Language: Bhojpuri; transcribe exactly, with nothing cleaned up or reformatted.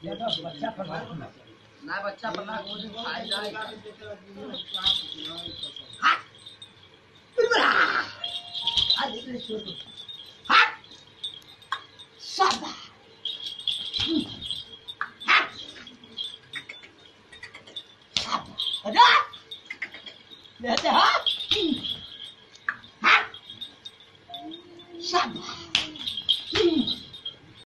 बच्चा पढ़ना ना बच्चा पढ़ना कुछ खाई जाएगा हाँ बिल्कुल आज इतने छोड़ हाँ सब हाँ सब अरे लेते हाँ हाँ सब